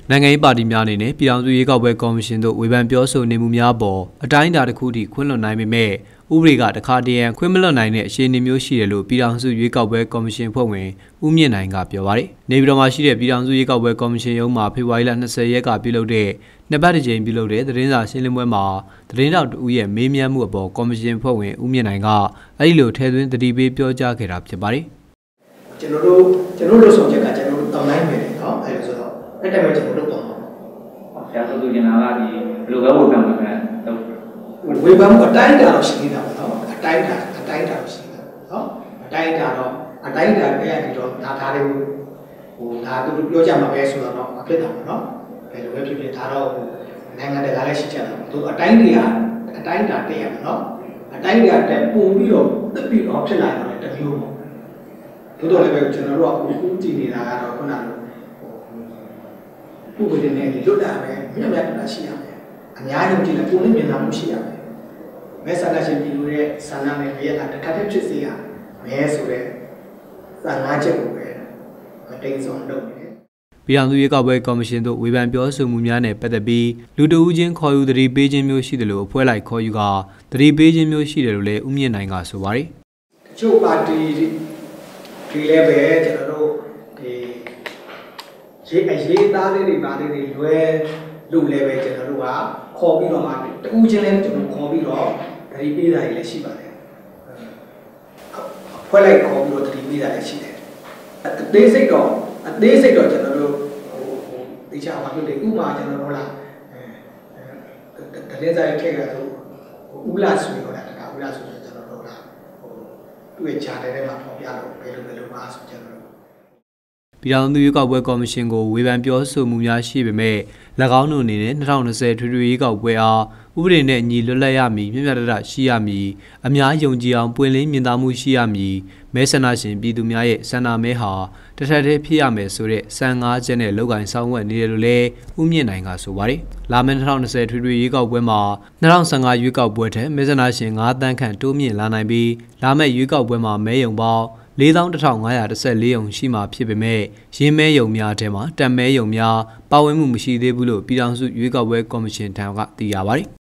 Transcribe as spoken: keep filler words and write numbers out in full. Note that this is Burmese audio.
နိုင်ငံရေးပါတီများအနေနဲ့ပြည်ထောင်စုရွေးကောက်ပွဲကော်မရှင်တို့ဝေဖန်ပြောဆိုနေမှုများပေါ်အတိုင်းအတာတစ်ခုထိခွင့်လွှတ်နိုင်ပေမဲ့ဥပဒေကတခါတရံခွင့်မလွှတ်နိုင်တဲ့အခြေအနေမျိုးရှိတယ်လို့ပြည်ထောင်စုရွေးကောက်ပွဲကော်မရှင်ဖွဲ့ဝင်ဦးမြင့်နိုင်ကပြောပါတယ်။နေပြည်တော်မှာရှိတဲ့ပြည်ထောင်စုရွေးကောက်ပွဲကော်မရှင်ရုံးမှာဖေဖော်ဝါရီလ၂၀ရက်ကပြုလုပ်တဲ့နှစ်ပတ်တစ်ကြိမ်ပြုလုပ်တဲ့သတင်းစာရှင်းလင်းပွဲမှာသတင်းတောက်တူရဲ့မေးမြန်းမှုအပေါ်ကော်မရှင်ဖွဲ့ဝင်ဦးမြင့်နိုင်ကအဲ့ဒီလိုထည့်သွင်းသတိပေးပြောကြားခဲ့တာဖြစ်ပါတယ်။ကျွန်တော်တို့ကျွန်တော်တို့ဆောင်ချက်ကကျွန်တော်တို့တောင်းနိုင်မယ်နော်အဲ့လိုဆိုတော့အဲ့တိုင်းပဲကျွန်တော်တို့တောင်းပါဆရာဆိုသူကျင်လာကဒီဘယ်လိုပဲဝေဖန်မှာတော့ဝေဖန်မှုအတိုင်းအတာတော့ရှိနေတာပေါ့နော်အတိုင်းအတာအတိုင်းအတာတော့ရှိနေတာနော်အတိုင်းအတာတော့အတိုင်းအတာပြရပြီးတော့ဒါဒါတွေကိုဟိုဒါသူတို့ပြောကြမှာပဲဆိုတော့မဖြစ်တာပေါ့နော်ဘယ်လိုပဲဖြစ်ဖြစ်ဒါတော့နိုင်ငံတကာလည်းရှိကြတာသူအတိုင်းတွေကအတိုင်းအတာတက်ရမှာနော်အတိုင်းအတာတက်ပုံပြီးတော့တက်ပြီးတော့ဖြစ်လာတယ်တမျိုးပေါ့တို့တော့လည်းပဲကျွန်တော်တို့ကအခုကြည့်နေတာကတော့ခုနကဥပဒေနဲ့လွတ်တာပဲမြတ်မြတ်တာရှိရမယ်အများကြီးကြည့်လိုက်ပုံနဲ့မြင်တာမှုရှိရမယ်မဲဆန္ဒရှင်ပြည်သူရဲ့ဆန္ဒနဲ့ဘယ်ကတခါတည်းဖြစ်စေရမဲဆိုတဲ့သံဃာချက်ကိုပဲမတိမ်ဆောင်လုပ်နေပြည်ထောင်စုရွေးကောက်ပွဲကော်မရှင်တို့ဝေဖန်ပြောဆိုမှုများနဲ့ပတ်သက်ပြီးလူတဦးချင်းခေါ်ယူသတိပေးခြင်းမျိုးရှိတယ်လို့အဖွဲ့လိုက်ခေါ်ယူကသတိပေးခြင်းမျိုးရှိတယ်လို့လည်းဦးမြင့်နိုင်ကဆိုပါတယ်တချို့ပါတီဒီလည်းပဲကျွန်တော်တို့ဒီရေးအရေးသားလေးတွေပါလေးတွေလွယ်လို့လည်းပဲကျွန်တော်တို့ကခေါ်ပြီးတော့မှတူးချင်းလည်းကျွန်တော်ခေါ်ပြီးတော့တတိပေးတာလည်းရှိပါတယ်ဖွဲ့လိုက်ခေါ်ပြီးတော့တတိပေးတာလည်းရှိတယ်အသေးစိတ်တော့အသေးစိတ်တော့ကျွန်တော်တို့ဟိုဒီချာမှာပြောတယ်ဥမာကျွန်တော်တို့လားတလေးစားရဲ့ထက်ကဆိုဥလာဆွေတော့လားဒါဥလာဆွေကျွန်တော်တို့လားဟိုသူ့ရဲ့ခြာတဲ့ထဲမှာပေါ်ပြလို့ဘယ်လိုဘယ်လိုပါဆိုကျွန်တော်ပြည်ထောင်စုရွေးကောက်ပွဲကော်မရှင်ကိုဝေဖန်ပြောဆိုမှုများရှိပေမဲ့၎င်းတို့အနေနဲ့၂၀၂၀ထွေထွေရွေးကောက်ပွဲအားဥပဒေနဲ့အညီလွတ်လပ်ရမည်မြတ်မြတ်တရရှိရမည်အများယုံကြည်အောင်ပွင့်လင်းမြင်သာမှုရှိရမည်မဲဆန္ဒရှင်ပြည်သူများရဲ့ဆန္ဒမဲဟာတထက်တည်းဖြစ်ရမယ်ဆိုတဲ့စံငါးချက်နဲ့လောက်ကိုင်းဆောင်ရွက်နေတယ်လို့လည်းဦးမြင့်နိုင်ကဆိုပါတယ်လာမယ့်၂၀၂၀ထွေထွေရွေးကောက်ပွဲမှာ၂၀၁၅ရွေးကောက်ပွဲထက်မဲဆန္ဒရှင်၅တန်းခန့်တိုးမြင့်လာနိုင်ပြီးလာမယ့်ရွေးကောက်ပွဲမှာမဲယုံပေါင်း၄သောင်းတစ်ထောင်ငါးရာတစ်ဆယ့်လေးရုံရှိမှာဖြစ်ပေမဲ့ရင်းမဲယုံများထဲမှာတံမဲယုံများပါဝင်မှုမရှိသေးဘူးလို့ပြည်ထောင်စုရွေးကောက်ပွဲကော်မရှင်ထံကသိရပါတယ်